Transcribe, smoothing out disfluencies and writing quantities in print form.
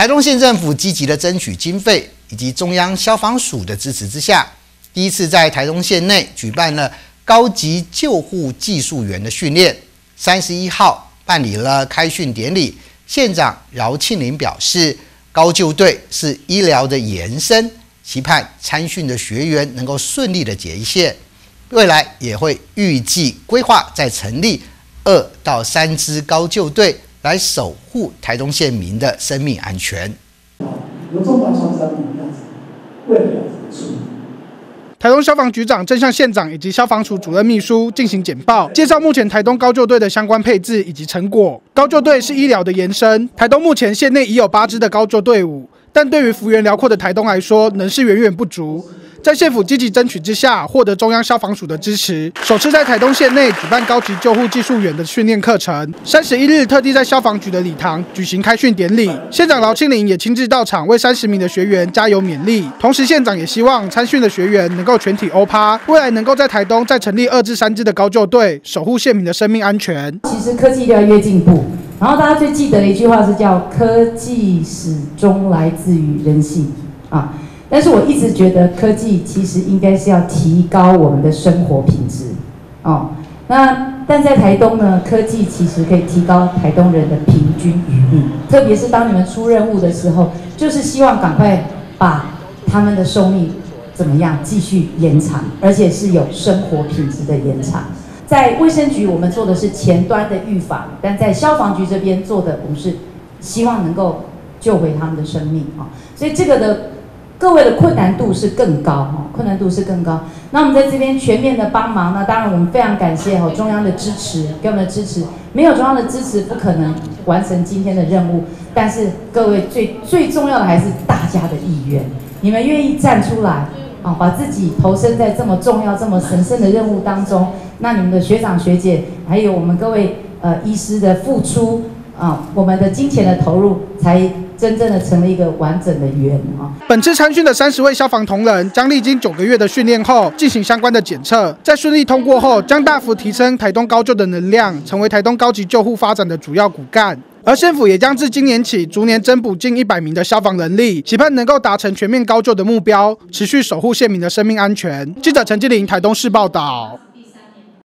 台东县政府积极的争取经费，以及中央消防署的支持之下，第一次在台东县内举办了高级救护技术员的训练。31号办理了开训典礼，县长饶庆林表示，高救队是医疗的延伸，期盼参训的学员能够顺利的结线。未来也会预计规划再成立2到3支高救队，来守护台东县民的生命安全。 由中华消防这样子，为了处理。 台东消防局长正向县长以及消防署主任秘书进行简报，介绍目前台东高救队的相关配置以及成果。高救队是医疗的延伸，台东目前县内已有8支的高救队伍，但对于幅员辽阔的台东来说，能是远远不足。在县府积极争取之下，获得中央消防署的支持，首次在台东县内举办高级救护技术员的训练课程。31日特地在消防局的礼堂举行开训典礼，县长饶庆林也亲自到场为30名的学员加油勉励。同时，县长也希望参训的学员能够全体欧趴，未来能够在台东再成立2至3支的高救队，守护县民的生命安全。 其实科技越来越进步，然后大家最记得的一句话是叫“科技始终来自于人性”啊。但是我一直觉得科技其实应该是要提高我们的生活品质，哦，但在台东呢，科技其实可以提高台东人的平均余力，特别是当你们出任务的时候，就是希望赶快把他们的寿命怎么样继续延长，而且是有生活品质的延长。在卫生局我们做的是前端的预防，但在消防局这边做的我们是希望能够救回他们的生命啊，所以这个的。各位的困难度是更高，困难度是更高。那我们在这边全面的帮忙，那当然我们非常感谢中央的支持，给我们的支持。没有中央的支持，不可能完成今天的任务。但是各位最重要的还是大家的意愿，你们愿意站出来，把自己投身在这么重要、这么神圣的任务当中。那你们的学长学姐，还有我们各位医师的付出我们的金钱的投入才。真正的成了一个完整的圆啊！ 本次参训的30位消防同仁将历经9个月的训练后，进行相关的检测，在顺利通过后，将大幅提升台东高救的能量，成为台东高级救护发展的主要骨干。而县府也将自今年起逐年增补近100名的消防人力，期盼能够达成全面高救的目标，持续守护县民的生命安全。记者陈继麟台东市报道。